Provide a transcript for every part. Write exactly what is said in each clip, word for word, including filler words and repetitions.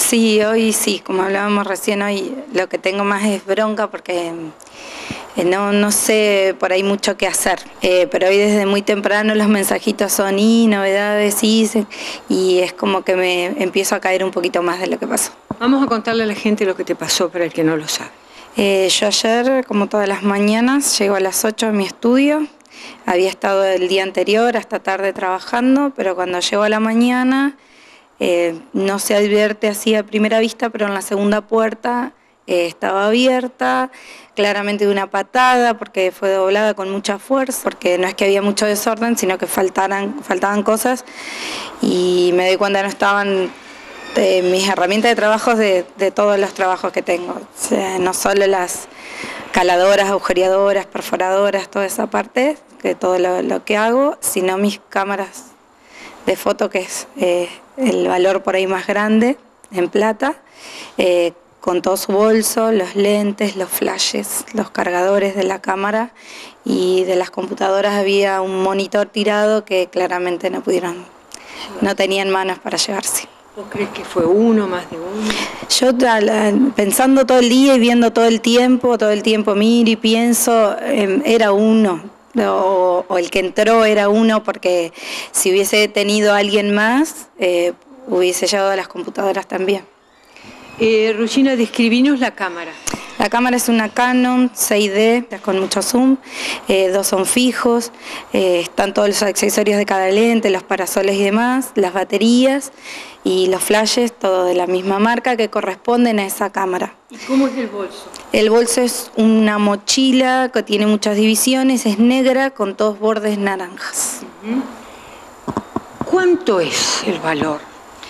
Sí, hoy sí, como hablábamos recién, hoy lo que tengo más es bronca porque eh, no, no sé por ahí mucho qué hacer, eh, pero hoy desde muy temprano los mensajitos son y novedades y, y es como que me empiezo a caer un poquito más de lo que pasó. Vamos a contarle a la gente lo que te pasó para el que no lo sabe. Eh, yo ayer, como todas las mañanas, llego a las ocho a mi estudio. Había estado el día anterior hasta tarde trabajando, pero cuando llego a la mañana eh, no se advierte así a primera vista, pero en la segunda puerta eh, estaba abierta, claramente de una patada, porque fue doblada con mucha fuerza, porque no es que había mucho desorden, sino que faltaran, faltaban cosas, y me doy cuenta que no estaban de mis herramientas de trabajo de, de todos los trabajos que tengo, o sea, no solo las caladoras, agujereadoras, perforadoras, toda esa parte, que todo lo, lo que hago, sino mis cámaras de foto, que es eh, el valor por ahí más grande, en plata, eh, con todo su bolso, los lentes, los flashes, los cargadores de la cámara, y de las computadoras había un monitor tirado que claramente no pudieron, no tenían manos para llevarse. ¿Vos crees que fue uno, más de uno? Yo pensando todo el día y viendo todo el tiempo, todo el tiempo miro y pienso, eh, era uno, o, o el que entró era uno, porque si hubiese tenido alguien más, eh, hubiese llevado a las computadoras también. Eh, Ruggina, describinos la cámara. La cámara es una Canon seis D con mucho zoom, eh, dos son fijos, eh, están todos los accesorios de cada lente, los parasoles y demás, las baterías y los flashes, todo de la misma marca que corresponden a esa cámara. ¿Y cómo es el bolso? El bolso es una mochila que tiene muchas divisiones, es negra con todos bordes naranjas. Uh-huh. ¿Cuánto es el valor?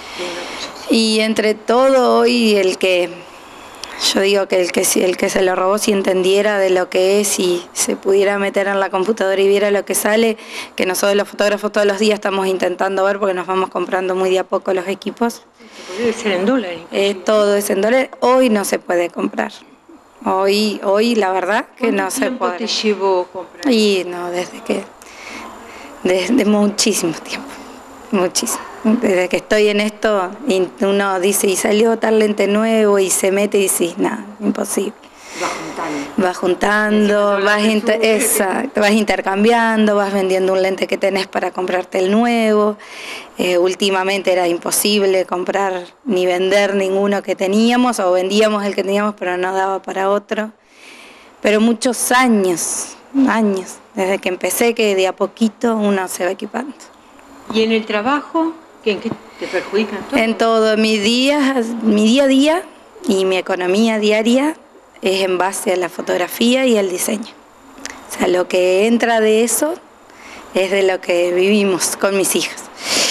Y entre todo hoy el que... Yo digo que el que el que se lo robó, si entendiera de lo que es y se pudiera meter en la computadora y viera lo que sale, que nosotros los fotógrafos todos los días estamos intentando ver porque nos vamos comprando muy de a poco los equipos. Debe ser en dólares. Eh, todo es en dólares. Hoy no se puede comprar. Hoy, hoy la verdad que no se puede. ¿Cuánto te llevó comprar? Y no, desde que... Desde muchísimo tiempo. Muchísimo. Desde que estoy en esto, uno dice, y salió tal lente nuevo, y se mete y dice, nada, imposible. Va juntando. Vas juntando, vas, inter exacto, vas intercambiando, vas vendiendo un lente que tenés para comprarte el nuevo. Eh, últimamente era imposible comprar ni vender ninguno que teníamos, o vendíamos el que teníamos, pero no daba para otro. Pero muchos años, años, desde que empecé, que de a poquito uno se va equipando. ¿Y en el trabajo? ¿En qué te perjudican todo? En todo, mi día, mi día a día y mi economía diaria es en base a la fotografía y al diseño. O sea, lo que entra de eso es de lo que vivimos con mis hijas.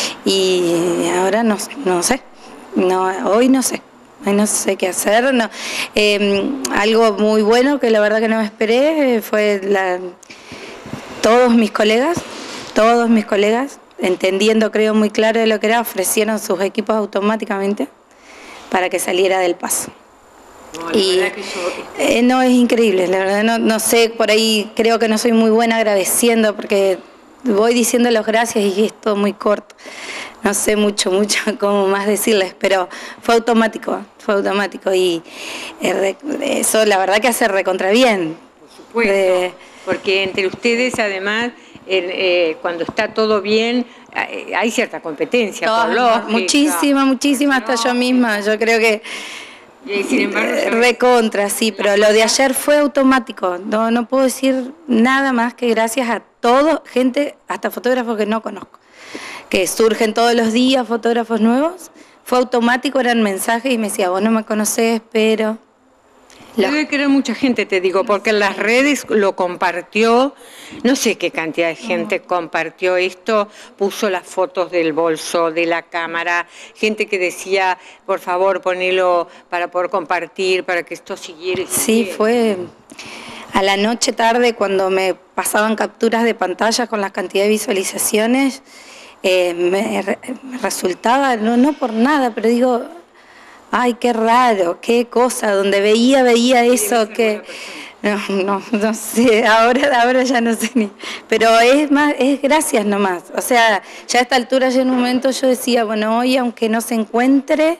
Y ahora no, no sé, no, hoy no sé, hoy no sé qué hacer. No. Eh, algo muy bueno que la verdad que no me esperé fue la, todos mis colegas, todos mis colegas, entendiendo creo muy claro de lo que era, ofrecieron sus equipos automáticamente para que saliera del paso. No, y que yo... eh, no, es increíble, la verdad no, no sé, por ahí creo que no soy muy buena agradeciendo, porque voy diciendo los gracias y es todo muy corto, no sé mucho, mucho cómo más decirles, pero fue automático, fue automático y eh, eso la verdad que hace recontra bien. Por supuesto, de... porque entre ustedes además... Eh, cuando está todo bien, eh, hay cierta competencia, Toda, por lógica. Muchísima, muchísima, hasta no. Yo misma, yo creo que... Y sin embargo, eh, recontra, sí, pero lo de ayer fue automático, no, no puedo decir nada más que gracias a todo, gente, hasta fotógrafos que no conozco, que surgen todos los días, fotógrafos nuevos, fue automático, eran mensajes y me decía, vos no me conocés, pero... Debe querer mucha gente, te digo, porque en las redes lo compartió, no sé qué cantidad de gente compartió esto, puso las fotos del bolso, de la cámara, gente que decía, por favor, ponelo para poder compartir, para que esto siguiera. Sí, fue a la noche tarde cuando me pasaban capturas de pantalla con la cantidad de visualizaciones, eh, me, me resultaba, no, no por nada, pero digo... Ay, qué raro, qué cosa, donde veía, veía eso que... No, no, no sé, ahora, ahora ya no sé ni... Pero es más, es gracias nomás. O sea, ya a esta altura, ya en un momento yo decía, bueno, hoy aunque no se encuentre,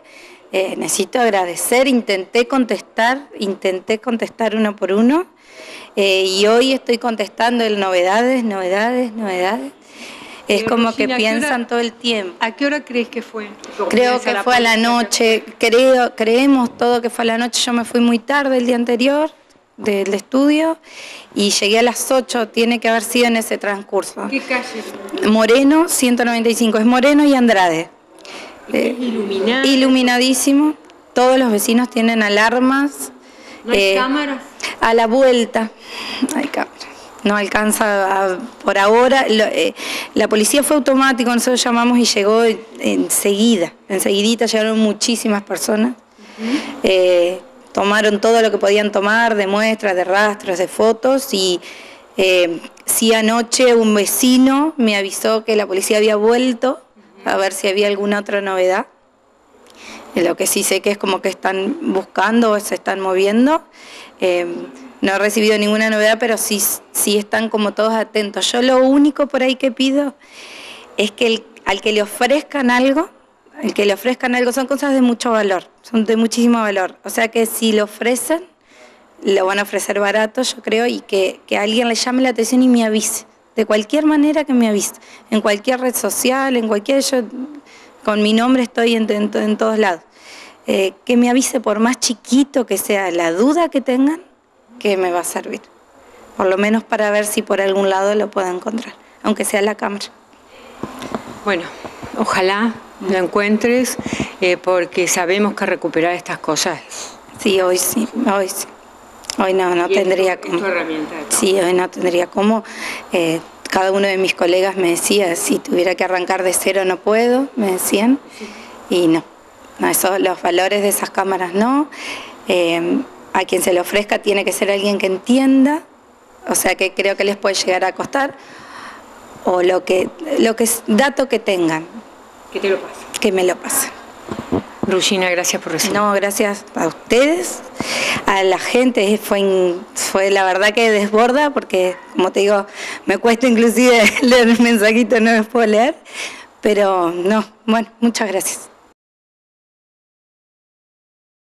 Eh, necesito agradecer, intenté contestar, intenté contestar uno por uno, eh, y hoy estoy contestando el novedades, novedades, novedades. Es como que piensan todo el tiempo. ¿A qué hora crees que fue? Creo que fue a la noche, creo, creemos todo que fue a la noche. Yo me fui muy tarde el día anterior del estudio y llegué a las ocho, tiene que haber sido en ese transcurso. ¿Qué calle? Moreno, ciento noventa y cinco, es Moreno y Andrade. Eh, iluminado. Iluminadísimo, todos los vecinos tienen alarmas. ¿No hay eh, cámaras? A la vuelta, hay cámaras. No alcanza a, por ahora, lo, eh, la policía fue automático, nosotros llamamos y llegó enseguida, enseguidita llegaron muchísimas personas, uh-huh. eh, tomaron todo lo que podían tomar, de muestras, de rastros, de fotos, y eh, sí anoche un vecino me avisó que la policía había vuelto uh-huh. a ver si había alguna otra novedad. Lo que sí sé que es como que están buscando o se están moviendo. Eh, no he recibido ninguna novedad, pero sí, sí están como todos atentos. Yo lo único por ahí que pido es que el, al que le ofrezcan algo, al que le ofrezcan algo, son cosas de mucho valor, son de muchísimo valor. O sea que si lo ofrecen, lo van a ofrecer barato, yo creo, y que, que alguien le llame la atención y me avise. De cualquier manera que me avise. En cualquier red social, en cualquier... Yo, con mi nombre estoy en, en, en todos lados. Eh, que me avise, por más chiquito que sea la duda que tengan, que me va a servir. Por lo menos para ver si por algún lado lo puedo encontrar, aunque sea la cámara. Bueno, ojalá lo encuentres, eh, porque sabemos que recuperar estas cosas... Sí, hoy sí, hoy sí. Hoy no, no tendría esto, cómo. Es tu herramienta. Sí, hoy no tendría cómo. Eh, cada uno de mis colegas me decía, si tuviera que arrancar de cero no puedo, me decían, sí. Y no. No, eso, los valores de esas cámaras no. Eh, a quien se le ofrezca tiene que ser alguien que entienda, o sea que creo que les puede llegar a costar, o lo que, lo que es dato que tengan. Que te lo pase. Que me lo pasen. Rugina, gracias por recibir. No, gracias a ustedes, a la gente, fue, fue la verdad que desborda, porque como te digo, me cuesta inclusive leer el mensajito, no los puedo leer, pero no, bueno, muchas gracias.